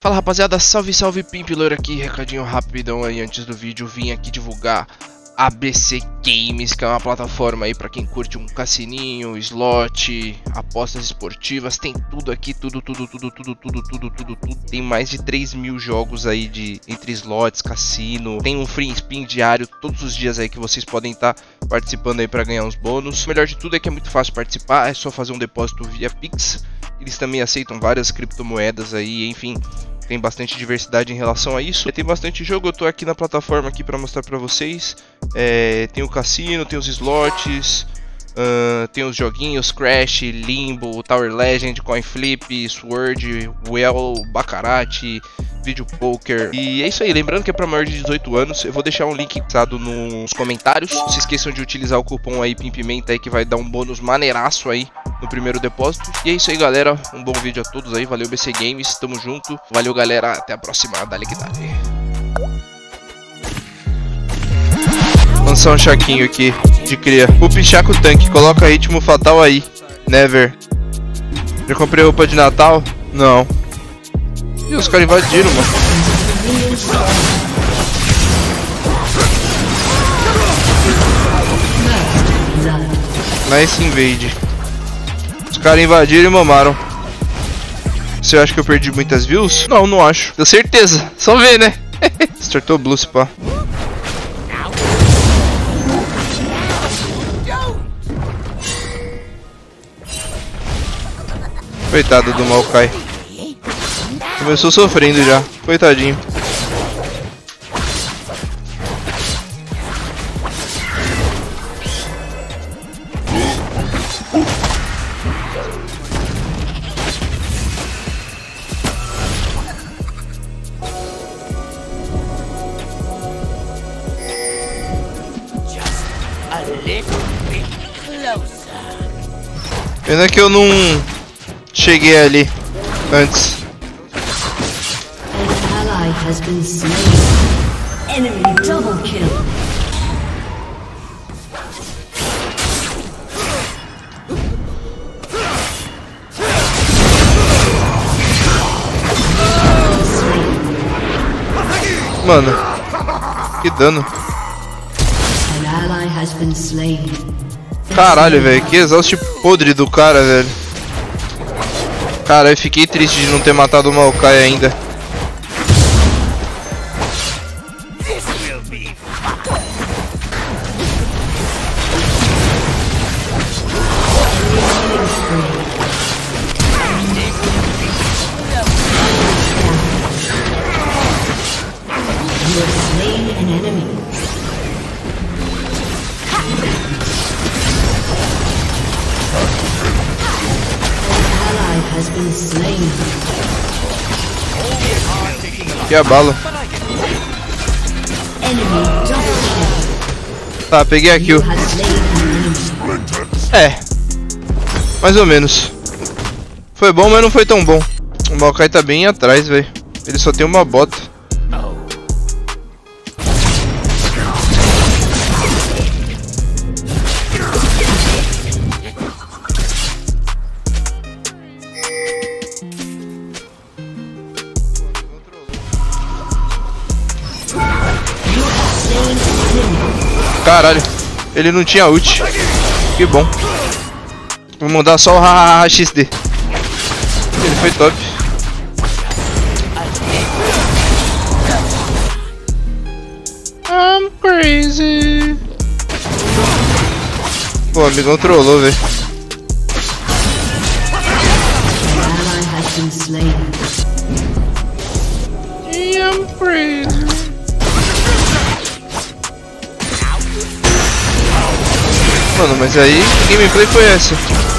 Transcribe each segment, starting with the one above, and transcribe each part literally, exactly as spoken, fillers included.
Fala rapaziada, salve salve Pimpilor aqui, recadinho rapidão aí antes do vídeo. Vim aqui divulgar A B C Games, que é uma plataforma aí pra quem curte um cassininho, slot, apostas esportivas. Tem tudo aqui, tudo, tudo, tudo, tudo, tudo, tudo, tudo, tudo. Tem mais de três mil jogos aí de entre slots, cassino. Tem um free spin diário todos os dias aí que vocês podem estar tá participando aí pra ganhar uns bônus. O melhor de tudo é que é muito fácil participar, é só fazer um depósito via Pix. Eles também aceitam várias criptomoedas aí, enfim, tem bastante diversidade em relação a isso. Tem bastante jogo, eu tô aqui na plataforma aqui para mostrar para vocês. É, tem o cassino, tem os slots, uh, tem os joguinhos Crash, Limbo, Tower Legend, Coin Flip, Sword, Well, Baccarat, Video Poker. E é isso aí, lembrando que é para maior de dezoito anos. Eu vou deixar um link fixado nos comentários. Não se esqueçam de utilizar o cupom aí Pimpimenta aí, que vai dar um bônus maneiraço aí no primeiro depósito. E é isso aí, galera, um bom vídeo a todos aí, valeu B C Games, tamo junto, valeu galera, até a próxima, dale que dale. Lançar um chaquinho aqui de cria. O Pichaco Tanque, coloca ritmo fatal aí. Never. Já comprei roupa de Natal? Não. Ih, os caras invadiram, mano. Nice invade. Os caras invadiram e mamaram. Você acha que eu perdi muitas views? Não, não acho. Deu certeza. Só ver, né? Startou blue, se pá. Coitado do Maokai. Começou sofrendo já. Coitadinho. Pena que eu não cheguei ali antes. Mano, que dano. Caralho, velho, que exausto podre do cara, velho. Cara, eu fiquei triste de não ter matado o Maokai ainda. Que abalo. Tá, peguei a kill. É, mais ou menos. Foi bom, mas não foi tão bom. O Maokai tá bem atrás, velho. Ele só tem uma bota. Caralho, ele não tinha ult. Que bom. Vou mandar só o hahaha X D. Ele foi top. I'm crazy. Pô, o amigão trollou, velho. I'm crazy. Mano, mas aí, que gameplay foi essa?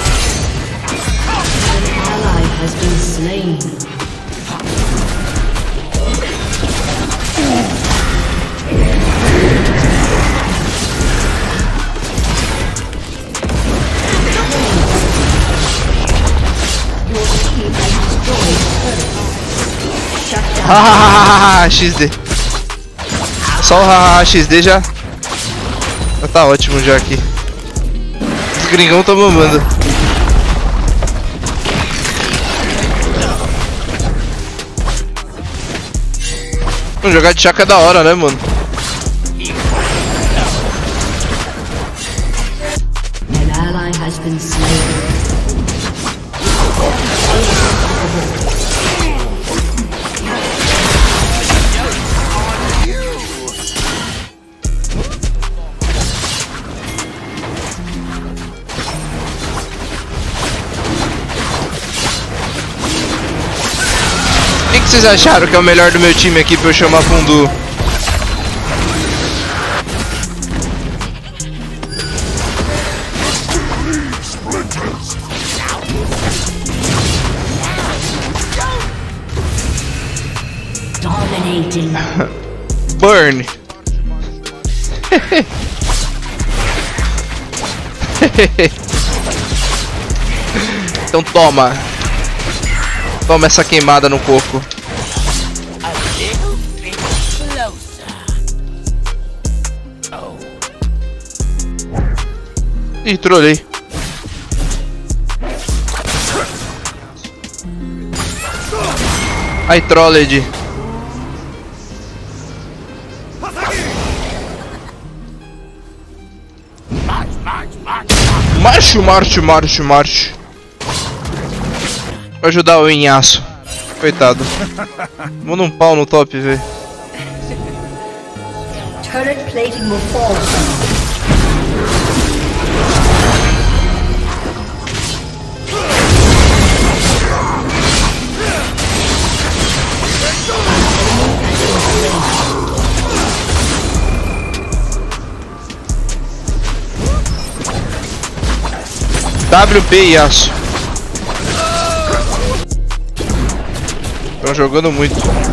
Hahaha X D. Só o hahaha X D já. Já tá ótimo já aqui. Os gringão tá mamando. Jogar de Chaka é da hora, né, mano? An ally has been slain. O que, que vocês acharam que é o melhor do meu time aqui pra eu chamar pra um duo? Dominating. Burn. Então toma. Toma essa queimada no corpo. Ih, trolei. Ai, trolled. Marcho, marcho, marcho, marcho. Vou ajudar o Inhaço. Coitado. Manda um pau no top, velho. Turret plating will fall soon. W P e aço. Estão jogando muito.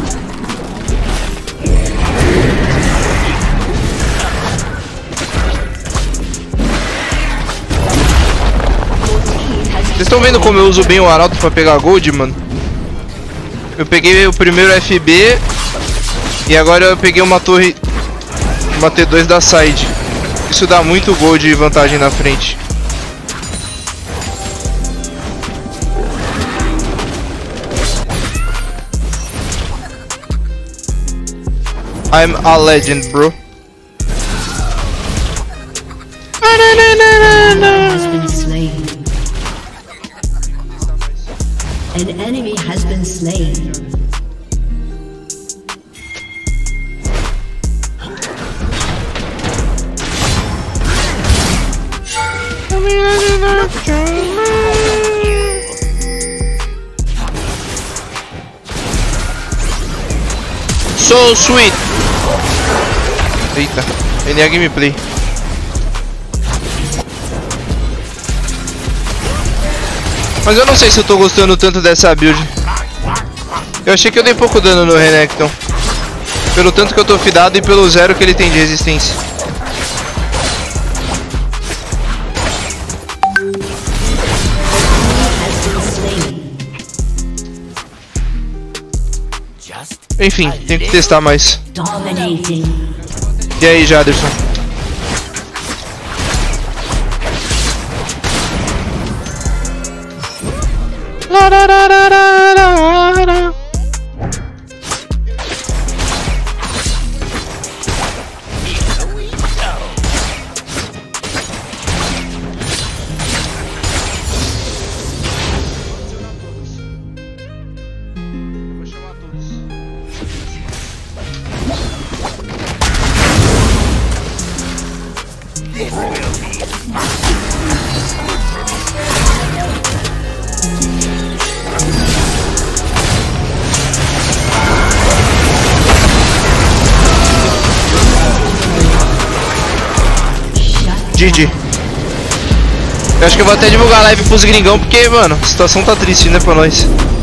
Vocês estão vendo como eu uso bem o Arauto pra pegar gold, mano? Eu peguei o primeiro F B e agora eu peguei uma torre, uma T dois da side. Isso dá muito gold de vantagem na frente. I'm a legend, bro. Has been slain. An enemy has been slain. So sweet. Eita, N A gameplay. Mas eu não sei se eu tô gostando tanto dessa build. Eu achei que eu dei pouco dano no Renekton, pelo tanto que eu tô fidado e pelo zero que ele tem de resistência. Enfim, tem que testar mais. E aí, Jaderson? G G. Eu acho que eu vou até divulgar a live pros gringão, porque, mano, a situação tá triste, né, pra nós.